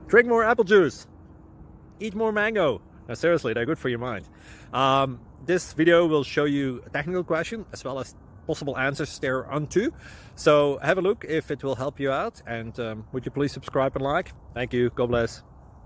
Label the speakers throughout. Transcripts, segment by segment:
Speaker 1: Drink more apple juice. Eat more mango. No, seriously, they're good for your mind. This video will show you a technical question as well as possible answers thereunto. So have a look if it will help you out, and would you please subscribe and like? Thank you. God bless.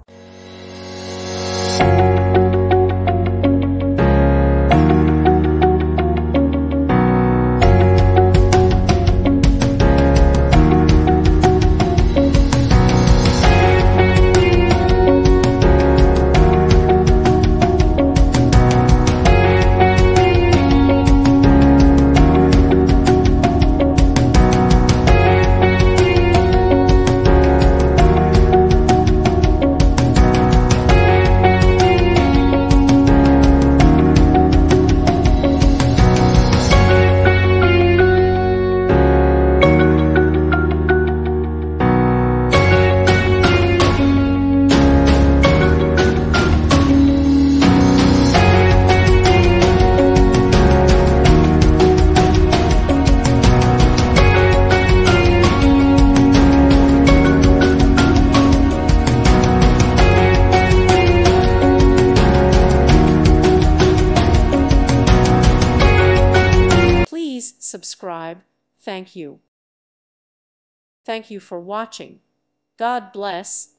Speaker 2: Subscribe. Thank you. Thank you for watching. God bless.